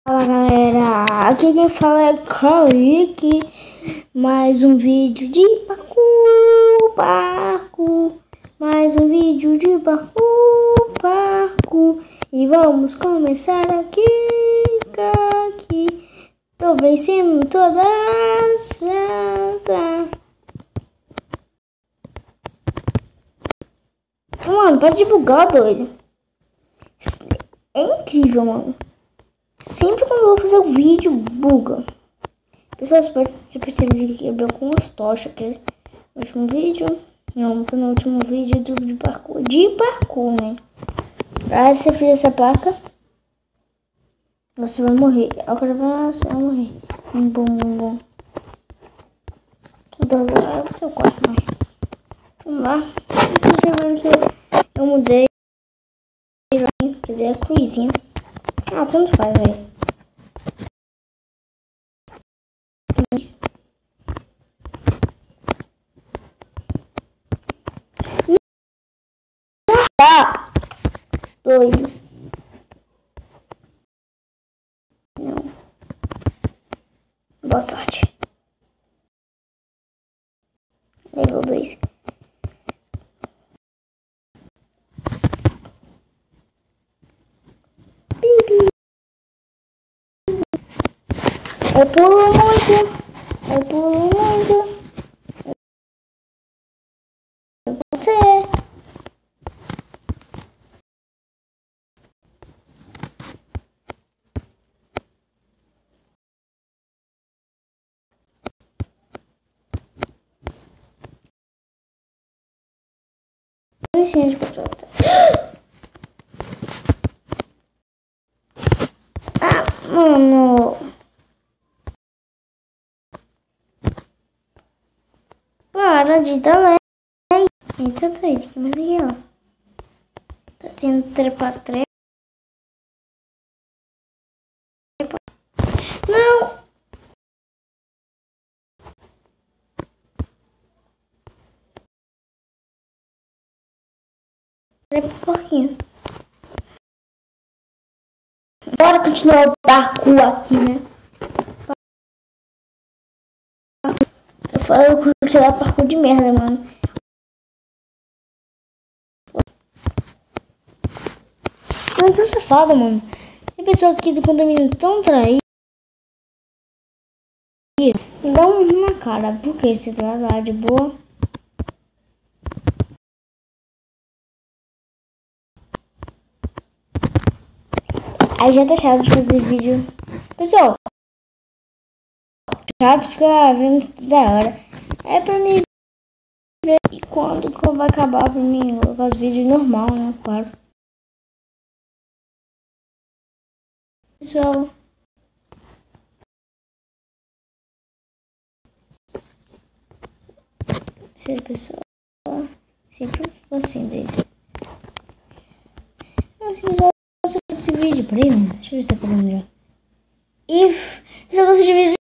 Fala galera, aqui quem fala é Kaique, mais um vídeo de parkour, mais um vídeo de parkour, e vamos começar aqui, tô vencendo todas, mano, para de bugar, doido, é incrível, mano. Sempre quando eu vou fazer um vídeo, buga. Pessoal, você percebe que quebrou com as tochas aqui no último vídeo. Não, foi no último vídeo de parkour. De parkour, né? Aí se você fizer essa placa, você vai morrer. Agora você vai morrer. Bom. Então, agora você corre mais. Vamos lá. Você vê que eu mudei. Quer dizer, a cruzinha. Ah, tanto faz, velho. Tá doido. Não. Boa sorte. Level 2. Eu pulo muito. Você. Licença, pessoal. Ah, mano. Para de dar like. Eita, doido. Que mais aqui, ó. Tá tendo trepa. Não. Trepa um pouquinho. Bora continuar o parkour aqui, né? Eu curti lá parkour de merda, mano. Não tô safado, mano. Tem pessoa aqui do condomínio tão traída. Dá um na cara. Por que você tá lá de boa? Aí já tá chato de fazer vídeo. Pessoal, chato ficar vendo da hora. É pra mim ver quando vai acabar pra mim os vídeos normal, né? Claro. Pessoal. Se pessoal. Sempre assim, desde. Mas pessoal, esse vídeo pra mim, deixa eu ver se tá falando já. E se você gosta de vídeo.